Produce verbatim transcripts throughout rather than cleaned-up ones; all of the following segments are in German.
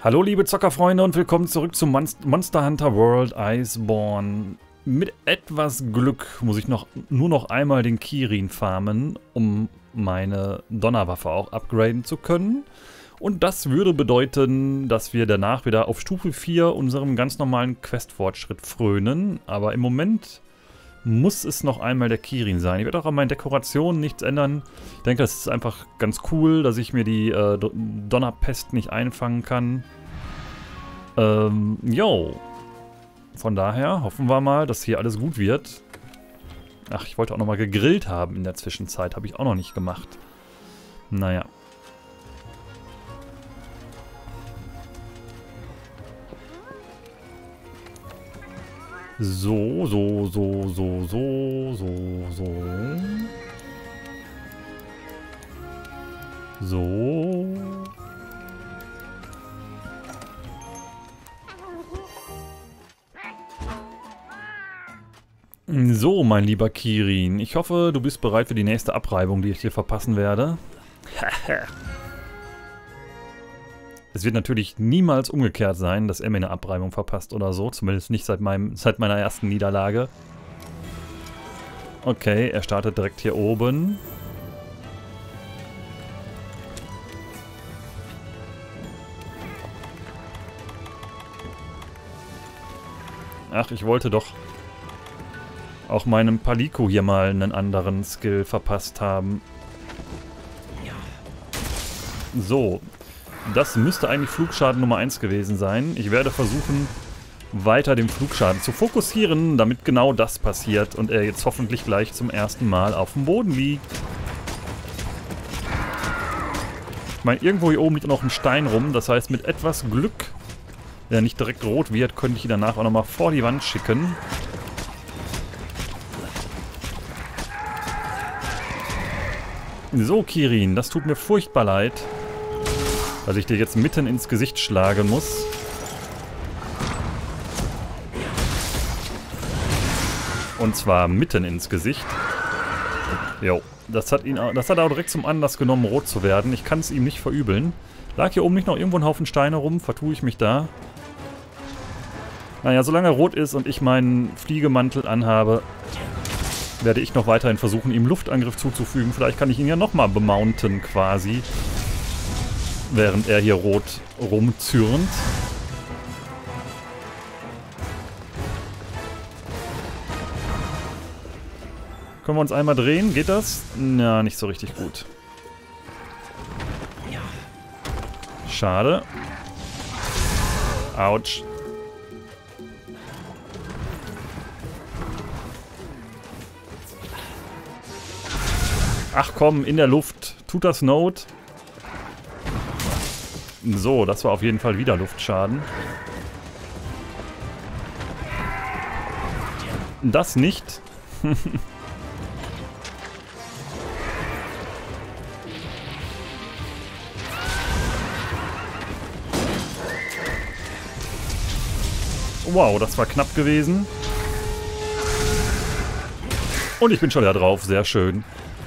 Hallo liebe Zockerfreunde und willkommen zurück zu Monster Hunter World Iceborne. Mit etwas Glück muss ich noch nur noch einmal den Kirin farmen, um meine Donnerwaffe auch upgraden zu können. Und das würde bedeuten, dass wir danach wieder auf Stufe vier unserem ganz normalen Questfortschritt frönen. Aber im Moment muss es noch einmal der Kirin sein. Ich werde auch an meinen Dekorationen nichts ändern. Ich denke, es ist einfach ganz cool, dass ich mir die äh, Donnerpest nicht einfangen kann. Ähm, jo. Von daher hoffen wir mal, dass hier alles gut wird. Ach, ich wollte auch nochmal gegrillt haben in der Zwischenzeit. Habe ich auch noch nicht gemacht. Naja. So, so, so, so, so, so, so. So. So, mein lieber Kirin. Ich hoffe, du bist bereit für die nächste Abreibung, die ich dir verpassen werde. Es wird natürlich niemals umgekehrt sein, dass er mir eine Abreibung verpasst oder so. Zumindest nicht seit, meinem, seit meiner ersten Niederlage. Okay, er startet direkt hier oben. Ach, ich wollte doch auch meinem Palico hier mal einen anderen Skill verpasst haben. So. Das müsste eigentlich Flugschaden Nummer eins gewesen sein. Ich werde versuchen, weiter den Flugschaden zu fokussieren, damit genau das passiert und er jetzt hoffentlich gleich zum ersten Mal auf dem Boden liegt. Ich meine, irgendwo hier oben liegt noch ein Stein rum, das heißt, mit etwas Glück, wenn er nicht direkt rot wird, könnte ich ihn danach auch nochmal vor die Wand schicken. So, Kirin, das tut mir furchtbar leid, dass ich dir jetzt mitten ins Gesicht schlagen muss. Und zwar mitten ins Gesicht. Jo, das hat ihn, das hat er auch direkt zum Anlass genommen, rot zu werden. Ich kann es ihm nicht verübeln. Lag hier oben nicht noch irgendwo ein Haufen Steine rum? Vertue ich mich da? Naja, solange er rot ist und ich meinen Fliegemantel anhabe, werde ich noch weiterhin versuchen, ihm Luftangriff zuzufügen. Vielleicht kann ich ihn ja nochmal bemounten quasi, während er hier rot rumzürnt. Können wir uns einmal drehen? Geht das? Na, nicht so richtig gut. Schade. Autsch. Ach komm, in der Luft. Tut das Not? So, das war auf jeden Fall wieder Luftschaden. Das nicht. Wow, das war knapp gewesen. Und ich bin schon wieder drauf, sehr schön.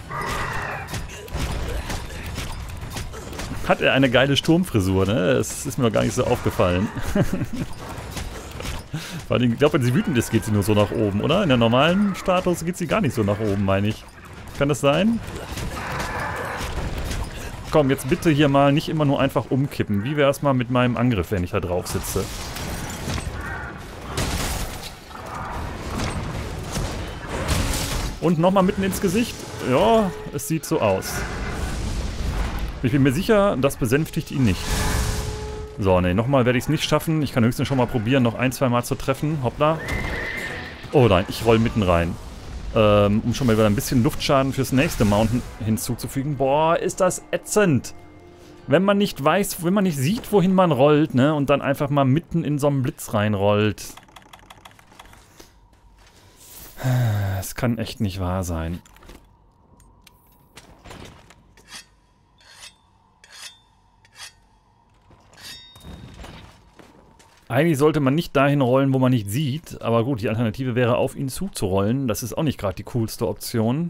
Hat er eine geile Sturmfrisur, ne? Das ist mir noch gar nicht so aufgefallen. Weil ich glaube, wenn sie wütend ist, geht sie nur so nach oben, oder? In der normalen Status geht sie gar nicht so nach oben, meine ich. Kann das sein? Komm, jetzt bitte hier mal nicht immer nur einfach umkippen. Wie wäre es mal mit meinem Angriff, wenn ich da drauf sitze? Und nochmal mitten ins Gesicht? Ja, es sieht so aus. Ich bin mir sicher, das besänftigt ihn nicht. So, ne, nochmal werde ich es nicht schaffen. Ich kann höchstens schon mal probieren, noch ein, zwei Mal zu treffen. Hoppla. Oh nein, ich roll mitten rein. Ähm, um schon mal wieder ein bisschen Luftschaden fürs nächste Mountain hinzuzufügen. Boah, ist das ätzend. Wenn man nicht weiß, wenn man nicht sieht, wohin man rollt, ne, und dann einfach mal mitten in so einen Blitz reinrollt. Es kann echt nicht wahr sein. Eigentlich sollte man nicht dahin rollen, wo man nicht sieht, aber gut, die Alternative wäre, auf ihn zuzurollen. Das ist auch nicht gerade die coolste Option.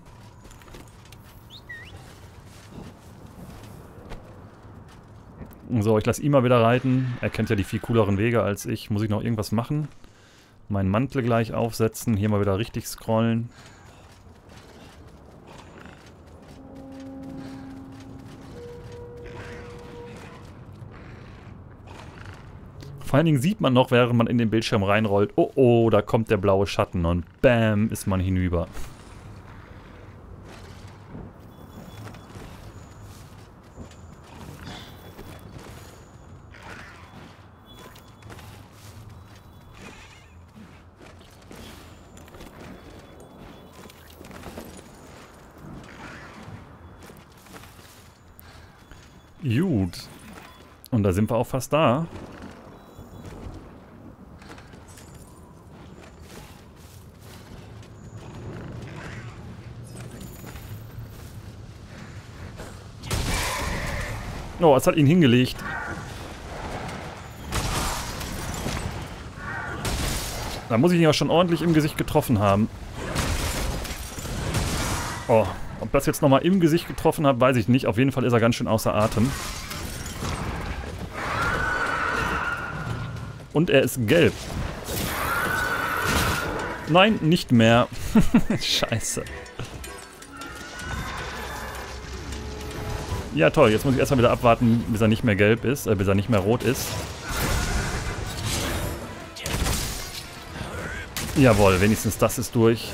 So, ich lasse ihn mal wieder reiten. Er kennt ja die viel cooleren Wege als ich. Muss ich noch irgendwas machen? Meinen Mantel gleich aufsetzen. Hier mal wieder richtig scrollen. Vor allen Dingen sieht man noch, während man in den Bildschirm reinrollt, oh oh, da kommt der blaue Schatten und bam, ist man hinüber. Gut. Und da sind wir auch fast da. Oh, es hat ihn hingelegt. Da muss ich ihn ja schon ordentlich im Gesicht getroffen haben. Oh, ob das jetzt nochmal im Gesicht getroffen hat, weiß ich nicht. Auf jeden Fall ist er ganz schön außer Atem. Und er ist gelb. Nein, nicht mehr. Scheiße. Ja toll, jetzt muss ich erstmal wieder abwarten, bis er nicht mehr gelb ist, äh, bis er nicht mehr rot ist. Jawohl, wenigstens das ist durch.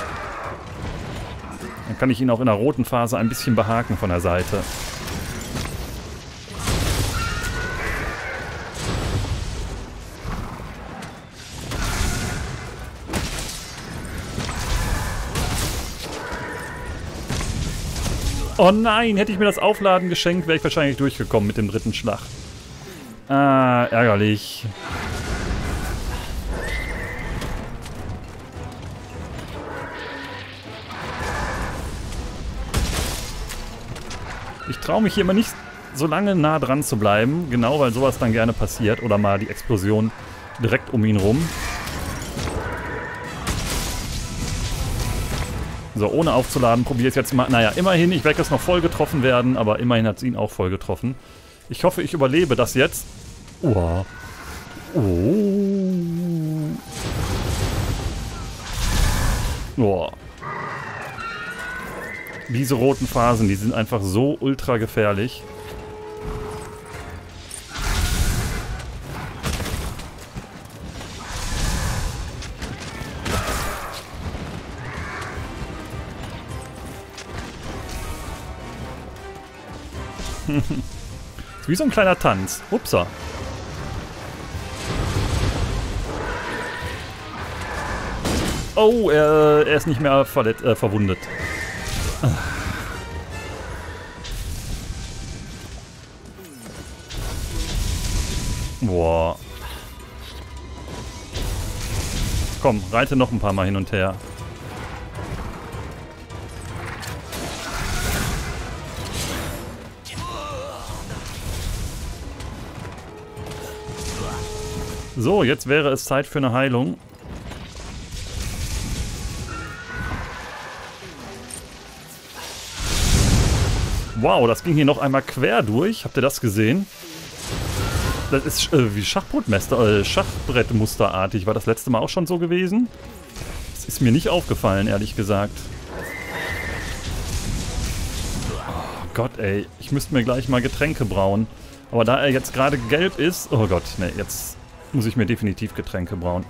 Dann kann ich ihn auch in der roten Phase ein bisschen behaken von der Seite. Oh nein, hätte ich mir das Aufladen geschenkt, wäre ich wahrscheinlich durchgekommen mit dem dritten Schlag. Ah, ärgerlich. Ich traue mich hier immer nicht so lange nah dran zu bleiben, genau weil sowas dann gerne passiert. Oder mal die Explosion direkt um ihn rum. So, ohne aufzuladen, probiere ich es jetzt mal. Naja, immerhin, ich werde jetzt noch voll getroffen werden, aber immerhin hat es ihn auch voll getroffen. Ich hoffe, ich überlebe das jetzt. Uah. Oh. Oh. Diese roten Phasen, die sind einfach so ultra gefährlich. Ist wie so ein kleiner Tanz. Upsa. Oh, er, er ist nicht mehr verletzt, äh, verwundet. Boah. Komm, reite noch ein paar Mal hin und her. So, jetzt wäre es Zeit für eine Heilung. Wow, das ging hier noch einmal quer durch. Habt ihr das gesehen? Das ist äh, wie Schachbrettmuster, äh, Schachbrettmusterartig. War das letzte Mal auch schon so gewesen? Das ist mir nicht aufgefallen, ehrlich gesagt. Oh Gott, ey. Ich müsste mir gleich mal Getränke brauen. Aber da er jetzt gerade gelb ist... Oh Gott, ne, jetzt muss ich mir definitiv Getränke brauen.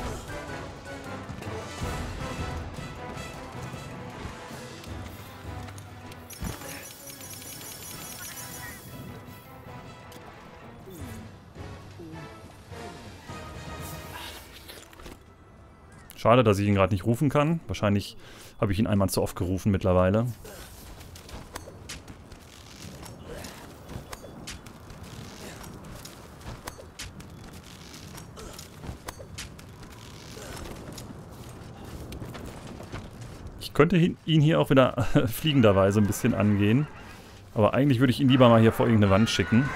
Schade, dass ich ihn gerade nicht rufen kann. Wahrscheinlich habe ich ihn einmal zu oft gerufen mittlerweile. Ich könnte ihn hier auch wieder fliegenderweise ein bisschen angehen. Aber eigentlich würde ich ihn lieber mal hier vor irgendeine Wand schicken.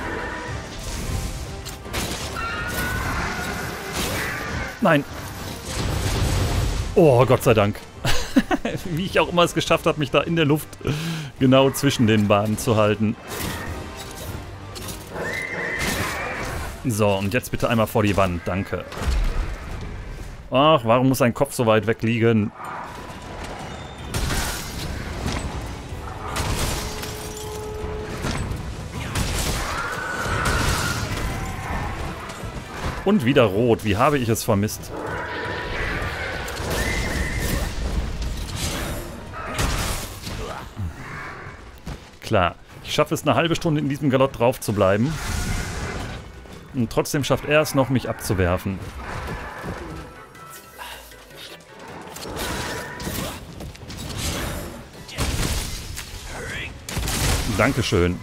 Nein! Oh, Gott sei Dank. Wie ich auch immer es geschafft habe, mich da in der Luft genau zwischen den Bahnen zu halten. So, und jetzt bitte einmal vor die Wand. Danke. Ach, warum muss sein Kopf so weit weg liegen? Und wieder rot. Wie habe ich es vermisst? Klar. Ich schaffe es eine halbe Stunde in diesem Galott drauf zu bleiben. Und trotzdem schafft er es noch, mich abzuwerfen. Dankeschön.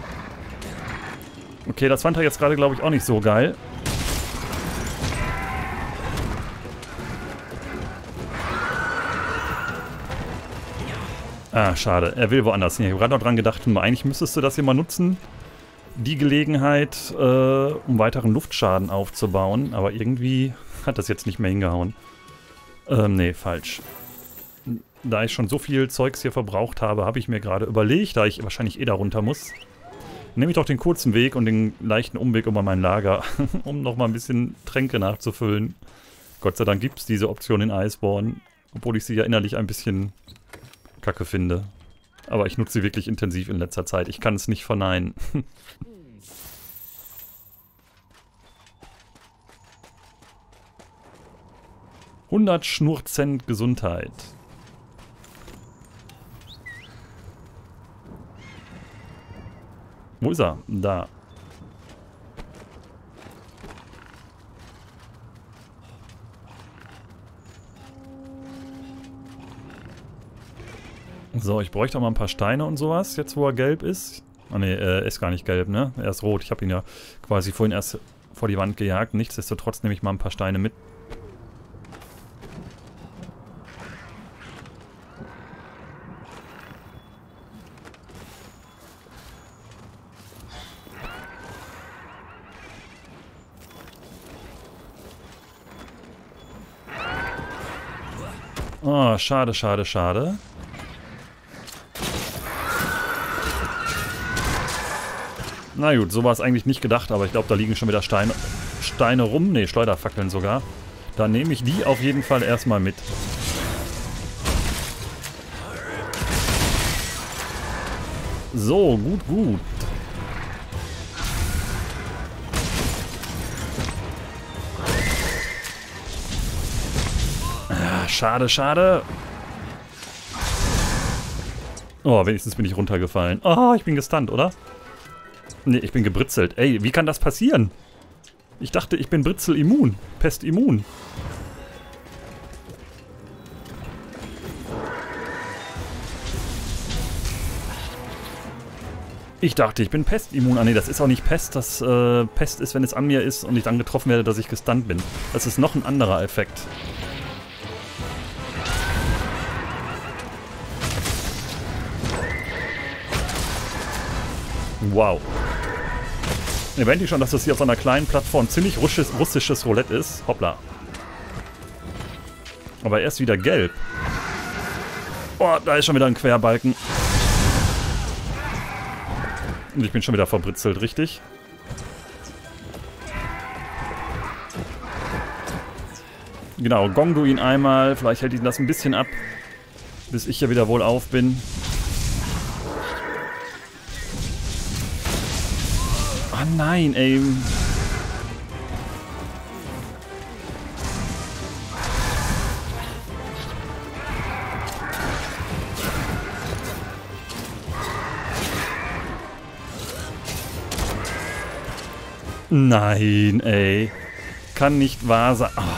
Okay, das fand er jetzt gerade, glaube ich, auch nicht so geil. Ah, schade. Er will woanders hin. Ich habe gerade noch dran gedacht, eigentlich müsstest du das hier mal nutzen, die Gelegenheit, äh, um weiteren Luftschaden aufzubauen. Aber irgendwie hat das jetzt nicht mehr hingehauen. Ähm, nee, falsch. Da ich schon so viel Zeugs hier verbraucht habe, habe ich mir gerade überlegt, da ich wahrscheinlich eh da runter muss, nehme ich doch den kurzen Weg und den leichten Umweg über mein Lager, um nochmal ein bisschen Tränke nachzufüllen. Gott sei Dank gibt es diese Option in Iceborne, obwohl ich sie ja innerlich ein bisschen kacke finde. Aber ich nutze sie wirklich intensiv in letzter Zeit. Ich kann es nicht verneinen. hundert Schnurrzent Gesundheit. Wo ist er? Da. So, ich bräuchte auch mal ein paar Steine und sowas, jetzt wo er gelb ist. Ah ne, er ist gar nicht gelb, ne? Er ist rot. Ich habe ihn ja quasi vorhin erst vor die Wand gejagt. Nichtsdestotrotz nehme ich mal ein paar Steine mit. Oh, schade, schade, schade. Na gut, so war es eigentlich nicht gedacht, aber ich glaube, da liegen schon wieder Steine, Steine rum. Ne, Schleuderfackeln sogar. Dann nehme ich die auf jeden Fall erstmal mit. So, gut, gut. Ah, schade, schade. Oh, wenigstens bin ich runtergefallen. Oh, ich bin gestunt, oder? Ne, ich bin gebritzelt. Ey, wie kann das passieren? Ich dachte, ich bin Britzel-immun. Pest-immun. Ich dachte, ich bin Pest-immun. Ah ne, das ist auch nicht Pest. Das äh, Pest ist, wenn es an mir ist und ich dann getroffen werde, dass ich gestunt bin. Das ist noch ein anderer Effekt. Wow. Erwähnt ihr schon, dass das hier auf so einer kleinen Plattform ziemlich russisches, russisches Roulette ist? Hoppla. Aber er ist wieder gelb. Oh, da ist schon wieder ein Querbalken. Und ich bin schon wieder verbritzelt, richtig? Genau, gong du ihn einmal. Vielleicht hält ihn das ein bisschen ab, bis ich hier wieder wohlauf bin. Oh nein, ey. Nein, ey. Kann nicht wahr sein. Oh.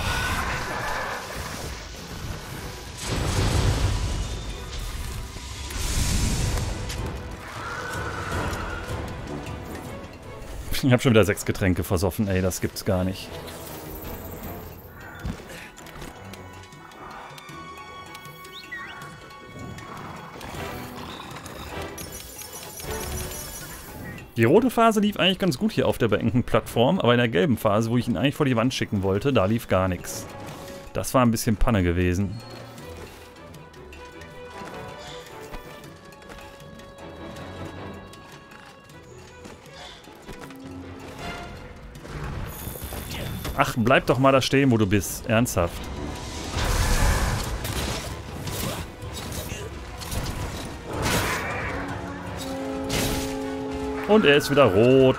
Ich habe schon wieder sechs Getränke versoffen, ey, das gibt's gar nicht. Die rote Phase lief eigentlich ganz gut hier auf der beengten Plattform, aber in der gelben Phase, wo ich ihn eigentlich vor die Wand schicken wollte, da lief gar nichts. Das war ein bisschen Panne gewesen. Ach, bleib doch mal da stehen, wo du bist. Ernsthaft. Und er ist wieder rot.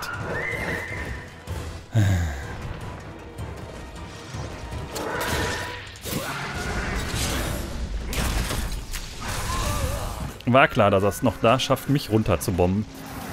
War klar, dass er es noch da schafft, mich runter zu bomben.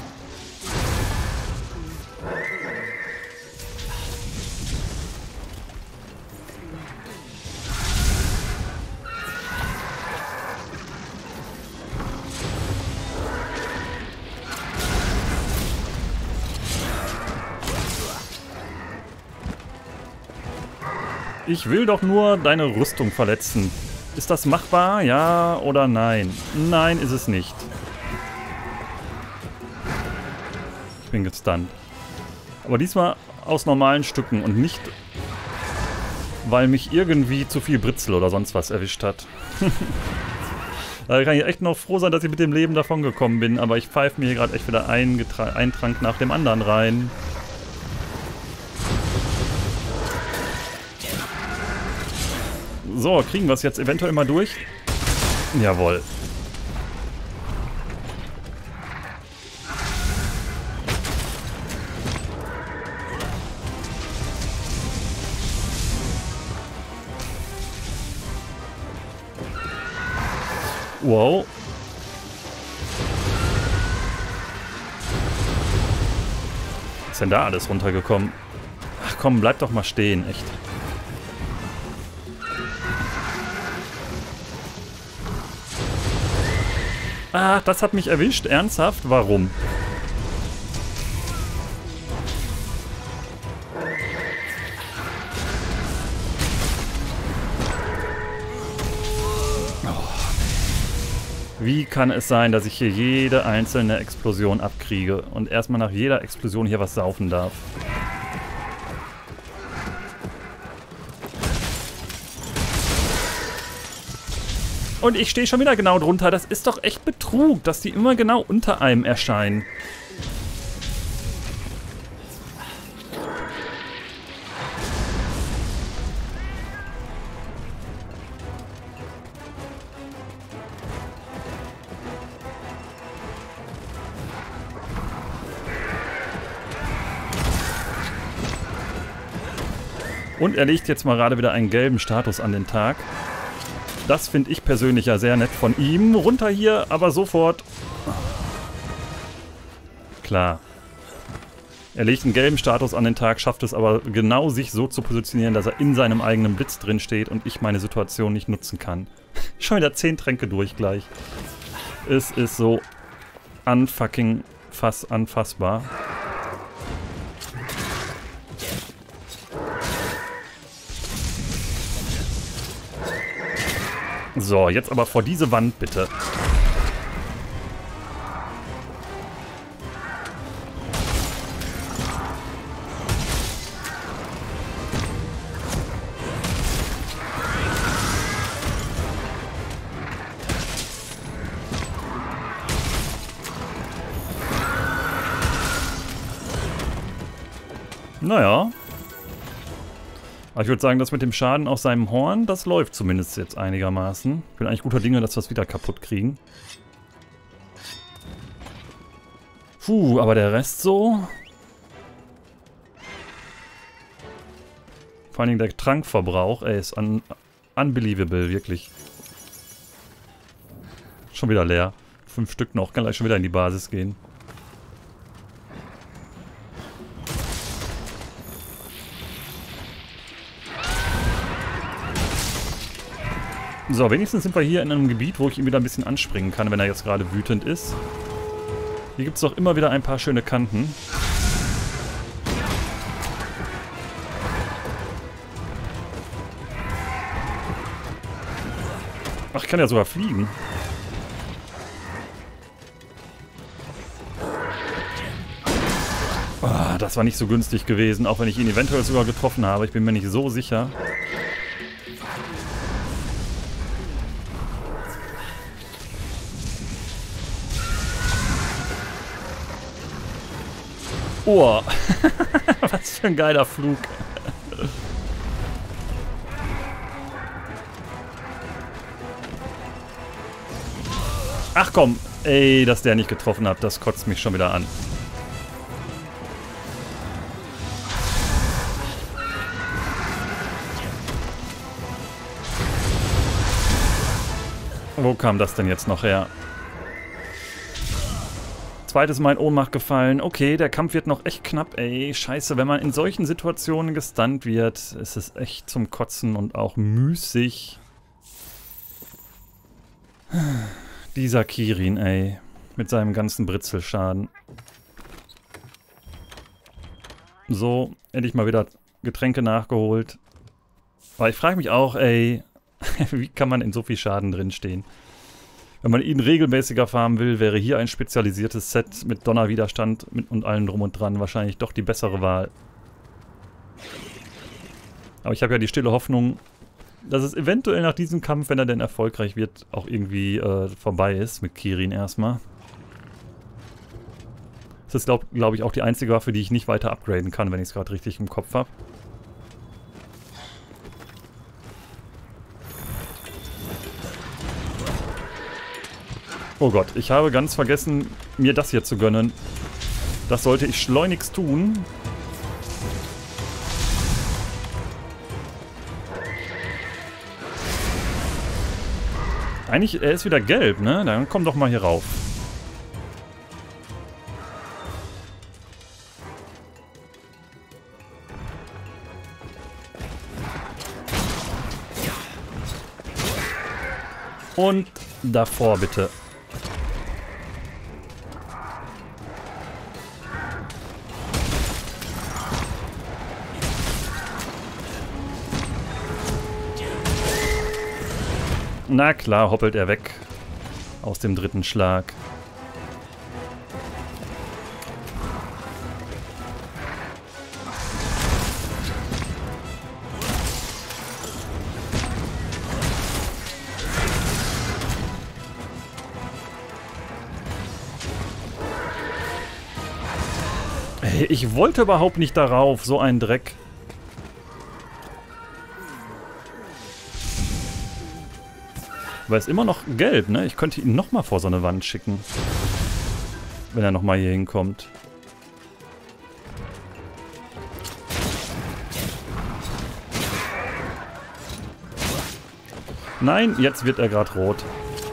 Ich will doch nur deine Rüstung verletzen. Ist das machbar? Ja oder nein? Nein, ist es nicht. Ich bin gestunt. Aber diesmal aus normalen Stücken und nicht, weil mich irgendwie zu viel Britzel oder sonst was erwischt hat. Da kann ich echt noch froh sein, dass ich mit dem Leben davon gekommen bin. Aber ich pfeife mir hier gerade echt wieder einen, Getra- einen Trank nach dem anderen rein. So, kriegen wir es jetzt eventuell mal durch? Jawohl. Wow. Was ist denn da alles runtergekommen? Ach komm, bleib doch mal stehen, echt. Ah, das hat mich erwischt. Ernsthaft? Warum? Oh. Wie kann es sein, dass ich hier jede einzelne Explosion abkriege und erstmal nach jeder Explosion hier was saufen darf? Und ich stehe schon wieder genau drunter. Das ist doch echt Betrug, dass die immer genau unter einem erscheinen. Und er legt jetzt mal gerade wieder einen gelben Status an den Tag. Das finde ich persönlich ja sehr nett von ihm. Runter hier, aber sofort. Klar. Er legt einen gelben Status an den Tag, schafft es aber genau, sich so zu positionieren, dass er in seinem eigenen Blitz drin steht und ich meine Situation nicht nutzen kann. Schon wieder zehn Tränke durch gleich. Es ist so unfucking fass anfassbar. So, jetzt aber vor diese Wand, bitte. Naja. Aber ich würde sagen, das mit dem Schaden aus seinem Horn, das läuft zumindest jetzt einigermaßen. Ich bin eigentlich guter Dinge, dass wir es wieder kaputt kriegen. Puh, aber der Rest so... Vor allen Dingen der Trankverbrauch, ey, ist un unbelievable, wirklich. Schon wieder leer. Fünf Stück noch, kann gleich schon wieder in die Basis gehen. So, wenigstens sind wir hier in einem Gebiet, wo ich ihn wieder ein bisschen anspringen kann, wenn er jetzt gerade wütend ist. Hier gibt es doch immer wieder ein paar schöne Kanten. Ach, ich kann ja sogar fliegen. Oh, das war nicht so günstig gewesen, auch wenn ich ihn eventuell sogar getroffen habe. Ich bin mir nicht so sicher. Oh, was für ein geiler Flug. Ach komm, ey, dass der nicht getroffen hat, das kotzt mich schon wieder an. Wo kam das denn jetzt noch her? Zweites Mal in Ohnmacht gefallen. Okay, der Kampf wird noch echt knapp, ey. Scheiße, wenn man in solchen Situationen gestunt wird, ist es echt zum Kotzen und auch müßig. Dieser Kirin, ey. Mit seinem ganzen Britzelschaden. So, endlich mal wieder Getränke nachgeholt. Aber ich frage mich auch, ey, wie kann man in so viel Schaden drinstehen? Wenn man ihn regelmäßiger farmen will, wäre hier ein spezialisiertes Set mit Donnerwiderstand mit und allem drum und dran wahrscheinlich doch die bessere Wahl. Aber ich habe ja die stille Hoffnung, dass es eventuell nach diesem Kampf, wenn er denn erfolgreich wird, auch irgendwie äh, vorbei ist mit Kirin erstmal. Das ist, glaube glaub ich, auch die einzige Waffe, die ich nicht weiter upgraden kann, wenn ich es gerade richtig im Kopf habe. Oh Gott, ich habe ganz vergessen, mir das hier zu gönnen. Das sollte ich schleunigst tun. Eigentlich, er ist wieder gelb, ne? Dann komm doch mal hier rauf. Und davor bitte. Na klar, hoppelt er weg aus dem dritten Schlag. Hey, ich wollte überhaupt nicht darauf, so ein Dreck. Aber ist immer noch gelb, ne? Ich könnte ihn nochmal vor so eine Wand schicken. Wenn er nochmal hier hinkommt. Nein, jetzt wird er gerade rot.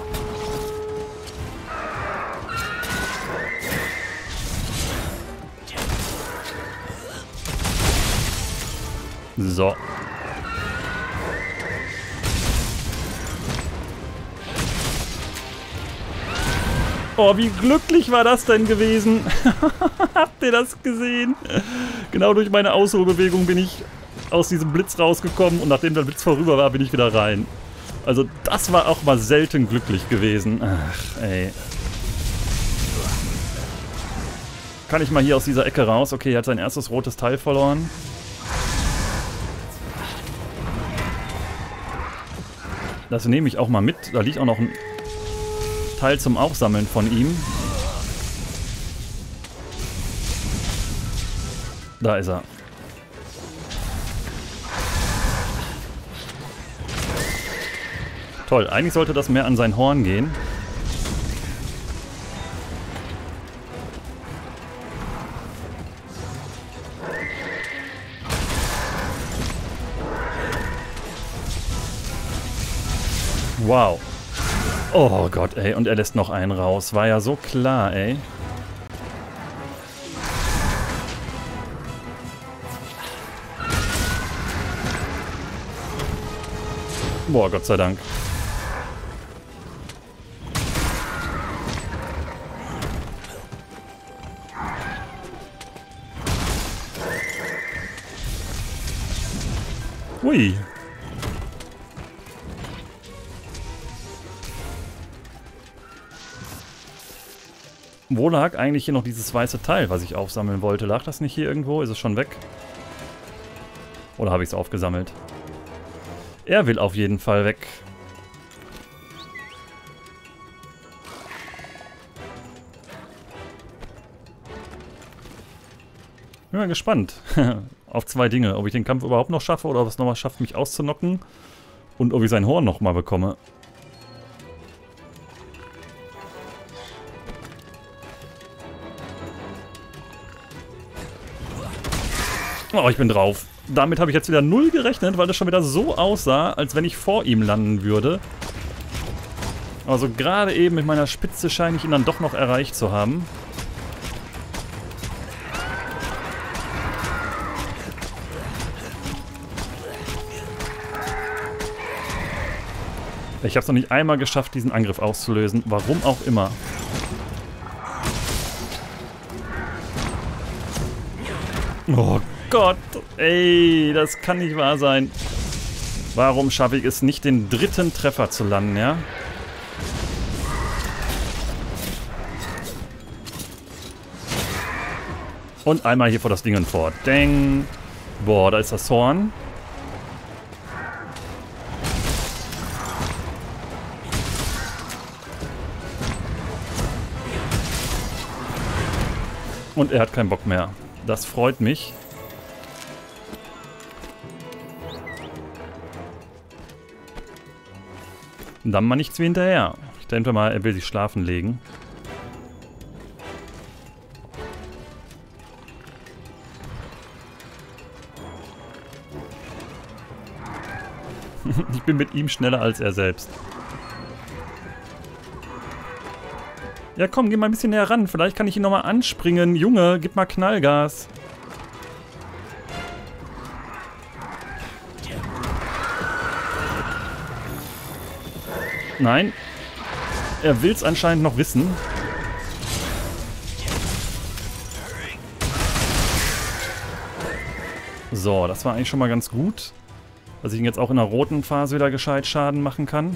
So. Oh, wie glücklich war das denn gewesen? Habt ihr das gesehen? Genau durch meine Ausholbewegung bin ich aus diesem Blitz rausgekommen und nachdem der Blitz vorüber war, bin ich wieder rein. Also das war auch mal selten glücklich gewesen. Ach, ey. Kann ich mal hier aus dieser Ecke raus? Okay, er hat sein erstes rotes Teil verloren. Das nehme ich auch mal mit. Da liegt auch noch ein Teil zum Aufsammeln von ihm. Da ist er. Toll, eigentlich sollte das mehr an sein Horn gehen. Wow. Oh Gott, ey. Und er lässt noch einen raus. War ja so klar, ey. Boah, Gott sei Dank. Hui. Wo lag eigentlich hier noch dieses weiße Teil, was ich aufsammeln wollte? Lag das nicht hier irgendwo? Ist es schon weg? Oder habe ich es aufgesammelt? Er will auf jeden Fall weg. Bin mal gespannt, auf zwei Dinge. Ob ich den Kampf überhaupt noch schaffe oder ob es nochmal schafft, mich auszunocken. Und ob ich sein Horn nochmal bekomme. Oh, ich bin drauf. Damit habe ich jetzt wieder null gerechnet, weil das schon wieder so aussah, als wenn ich vor ihm landen würde. Also gerade eben mit meiner Spitze scheine ich ihn dann doch noch erreicht zu haben. Ich habe es noch nicht einmal geschafft, diesen Angriff auszulösen. Warum auch immer. Oh Gott, ey, das kann nicht wahr sein. Warum schaffe ich es nicht, den dritten Treffer zu landen, ja? Und einmal hier vor das Ding vor. Dang. Boah, da ist das Horn. Und er hat keinen Bock mehr. Das freut mich. Dann mal nichts wie hinterher. Ich denke mal, er will sich schlafen legen. Ich bin mit ihm schneller als er selbst. Ja komm, geh mal ein bisschen näher ran. Vielleicht kann ich ihn nochmal anspringen. Junge, gib mal Knallgas. Nein. Er will es anscheinend noch wissen. So, das war eigentlich schon mal ganz gut. Dass ich ihn jetzt auch in der roten Phase wieder gescheit Schaden machen kann.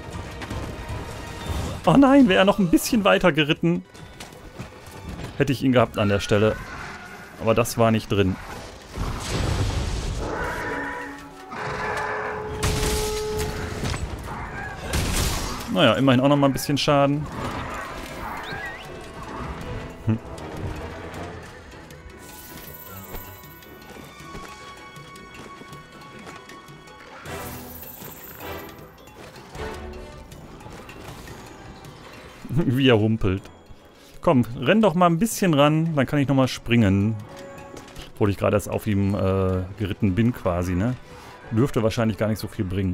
Oh nein, wäre er noch ein bisschen weiter geritten, hätte ich ihn gehabt an der Stelle. Aber das war nicht drin. Naja, immerhin auch noch mal ein bisschen Schaden. Hm. Wie er humpelt. Komm, renn doch mal ein bisschen ran, dann kann ich noch mal springen. Obwohl ich gerade erst auf ihm äh, geritten bin quasi, ne? Dürfte wahrscheinlich gar nicht so viel bringen.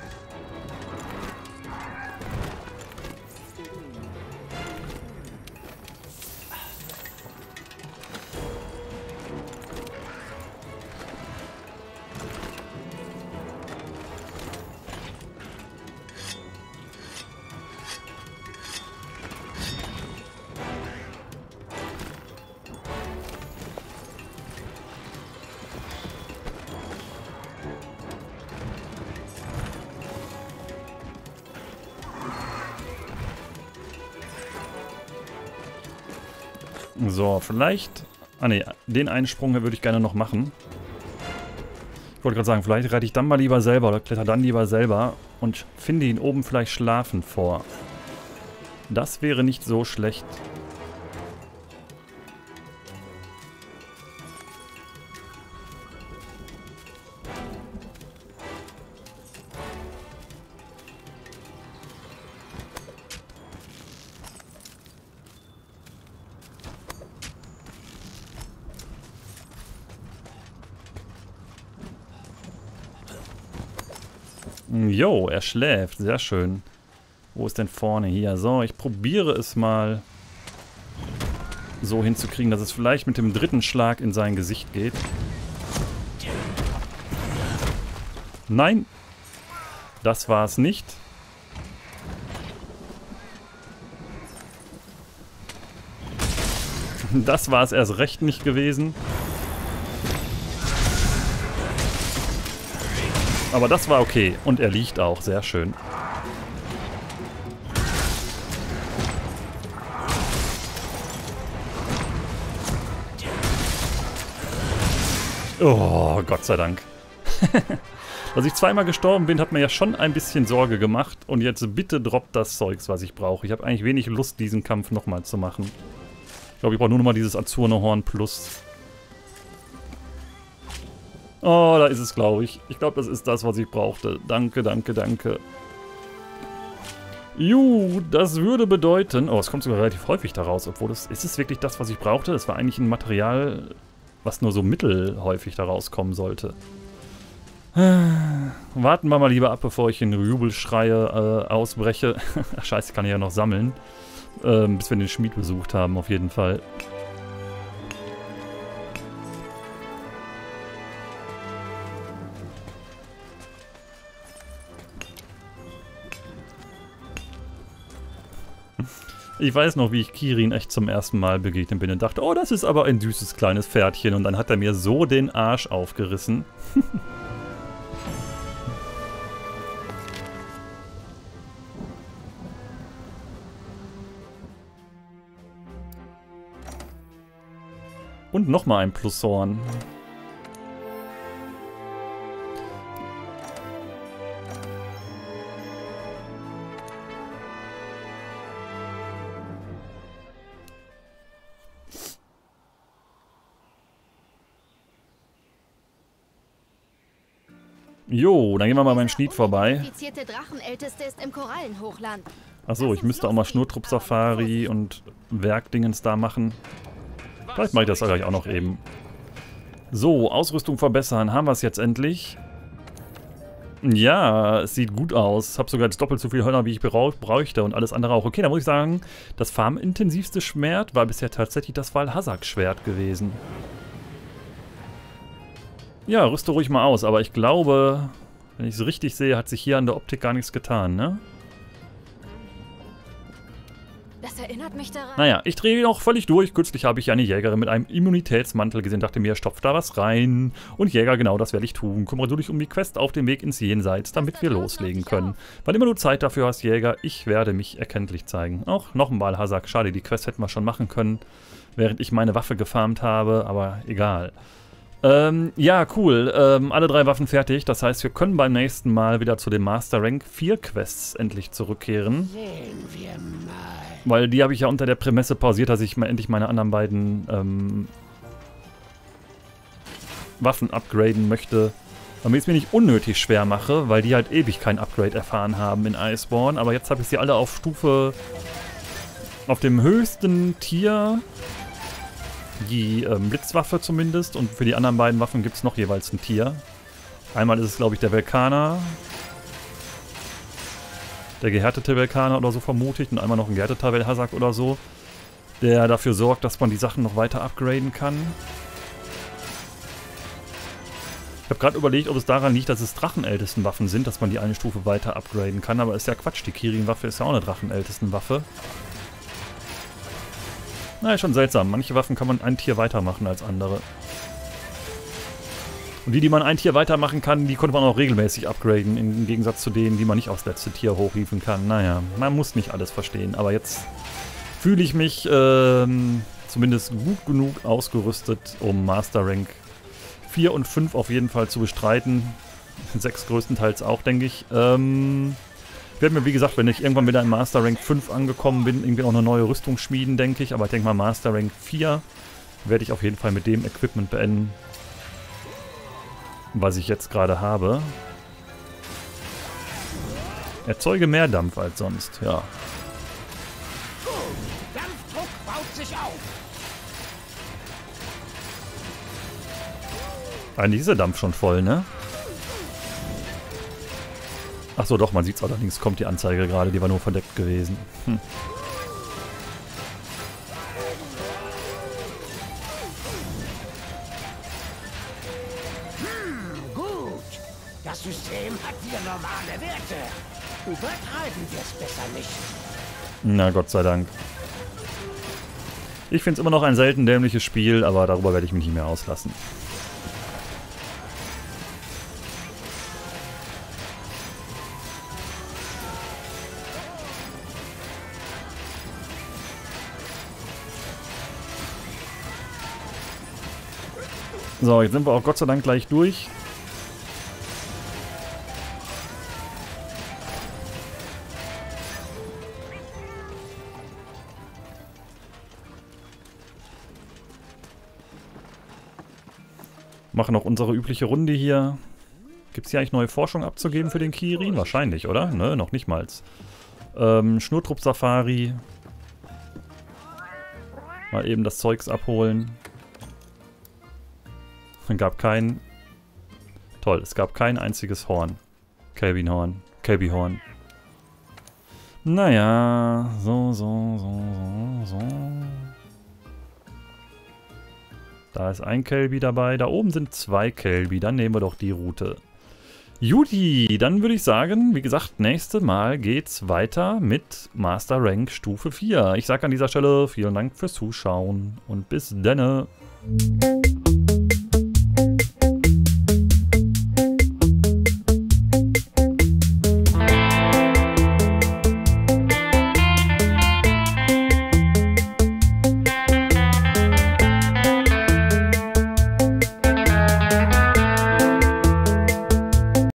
So, vielleicht... Ah ne, den einen Sprung würde ich gerne noch machen. Ich wollte gerade sagen, vielleicht reite ich dann mal lieber selber oder kletter dann lieber selber und finde ihn oben vielleicht schlafend vor. Das wäre nicht so schlecht. Jo, er schläft. Sehr schön. Wo ist denn vorne? Hier. So, ich probiere es mal so hinzukriegen, dass es vielleicht mit dem dritten Schlag in sein Gesicht geht. Nein. Das war es nicht. Das war es erst recht nicht gewesen. Aber das war okay. Und er liegt auch. Sehr schön. Oh, Gott sei Dank. Dass ich zweimal gestorben bin, hat mir ja schon ein bisschen Sorge gemacht. Und jetzt bitte droppt das Zeugs, was ich brauche. Ich habe eigentlich wenig Lust, diesen Kampf nochmal zu machen. Ich glaube, ich brauche nur noch mal dieses Azurne Horn Plus. Oh, da ist es, glaube ich. Ich glaube, das ist das, was ich brauchte. Danke, danke, danke. Ju, das würde bedeuten... Oh, es kommt sogar relativ häufig daraus, obwohl das... Ist es wirklich das, was ich brauchte? Das war eigentlich ein Material, was nur so mittelhäufig daraus kommen sollte. Warten wir mal lieber ab, bevor ich in Jubelschreie äh, ausbreche. Ach, scheiße, kann ich ja noch sammeln. Ähm, bis wir den Schmied besucht haben, auf jeden Fall. Ich weiß noch, wie ich Kirin echt zum ersten Mal begegnet bin und dachte, oh, das ist aber ein süßes kleines Pferdchen. Und dann hat er mir so den Arsch aufgerissen. Und nochmal ein Plushorn. Jo, dann gehen wir mal beim Schnied vorbei. Achso, ich müsste auch mal Schnurtrupp-Safari und Werkdingens da machen. Vielleicht mache ich das gleich auch noch eben. So, Ausrüstung verbessern. Haben wir es jetzt endlich? Ja, es sieht gut aus. Habe sogar jetzt doppelt so viel Hörner, wie ich bräuchte und alles andere auch. Okay, dann muss ich sagen, das farmintensivste Schwert war bisher tatsächlich das Valhazak-Schwert gewesen. Ja, rüste ruhig mal aus, aber ich glaube, wenn ich es richtig sehe, hat sich hier an der Optik gar nichts getan, ne? Das erinnert mich daran. Naja, ich drehe noch völlig durch. Kürzlich habe ich eine Jägerin mit einem Immunitätsmantel gesehen, dachte mir, stopf da was rein. Und Jäger, genau das werde ich tun. Kümmere du dich um die Quest auf dem Weg ins Jenseits, damit wir loslegen können. Wann immer du Zeit dafür hast, Jäger, ich werde mich erkenntlich zeigen. Auch noch ein Valhazak. Schade, die Quest hätten wir schon machen können, während ich meine Waffe gefarmt habe, aber egal. Ähm, ja, cool. Ähm, alle drei Waffen fertig. Das heißt, wir können beim nächsten Mal wieder zu den Master Rank vier Quests endlich zurückkehren. Sehen wir mal. Weil die habe ich ja unter der Prämisse pausiert, dass ich mal endlich meine anderen beiden ähm, Waffen upgraden möchte. Damit ich es mir nicht unnötig schwer mache, weil die halt ewig kein Upgrade erfahren haben in Iceborne. Aber jetzt habe ich sie alle auf Stufe... auf dem höchsten Tier... Die ähm, Blitzwaffe zumindest, und für die anderen beiden Waffen gibt es noch jeweils ein Tier. Einmal ist es, glaube ich, der Vulkaner. Der gehärtete Vulkaner oder so vermutet. Und einmal noch ein gehärteter Valhazak oder so. Der dafür sorgt, dass man die Sachen noch weiter upgraden kann. Ich habe gerade überlegt, ob es daran liegt, dass es Drachenältestenwaffen sind, dass man die eine Stufe weiter upgraden kann. Aber ist ja Quatsch, die Kirin-Waffe ist ja auch eine Drachenältestenwaffe. Na, ist schon seltsam. Manche Waffen kann man ein Tier weitermachen als andere. Und die, die man ein Tier weitermachen kann, die konnte man auch regelmäßig upgraden, im Gegensatz zu denen, die man nicht aufs letzte Tier hochhieven kann. Naja, man muss nicht alles verstehen, aber jetzt fühle ich mich ähm, zumindest gut genug ausgerüstet, um Master Rank vier und fünf auf jeden Fall zu bestreiten. sechs größtenteils auch, denke ich. Ähm... Ich werde mir, wie gesagt, wenn ich irgendwann wieder in Master Rank fünf angekommen bin, irgendwie auch eine neue Rüstung schmieden, denke ich. Aber ich denke mal, Master Rank vier werde ich auf jeden Fall mit dem Equipment beenden, was ich jetzt gerade habe. Erzeuge mehr Dampf als sonst, ja. Dampfdruck baut sich auf. Eigentlich ist der Dampf schon voll, ne? Achso, doch, man sieht es allerdings, kommt die Anzeige gerade, die war nur verdeckt gewesen. Hm. Hm, gut. Das System hat wieder normale Werte. Übertreiben wir es besser nicht. Na, Gott sei Dank. Ich finde es immer noch ein selten dämliches Spiel, aber darüber werde ich mich nicht mehr auslassen. So, jetzt sind wir auch Gott sei Dank gleich durch. Mal machen noch unsere übliche Runde hier. Gibt es hier eigentlich neue Forschung abzugeben für den Kirin? Wahrscheinlich, oder? Ne, noch nicht mal. Ähm, Schnurtrupp-Safari. Mal eben das Zeugs abholen. Es gab kein... Toll, es gab kein einziges Horn. Kelbin-Horn. Kelbi-Horn. Naja, so, so, so, so, so. Da ist ein Kelbi dabei. Da oben sind zwei Kelbi. Dann nehmen wir doch die Route. Juti, dann würde ich sagen, wie gesagt, nächste Mal geht's weiter mit Master Rank Stufe vier. Ich sage an dieser Stelle vielen Dank fürs Zuschauen und bis denne.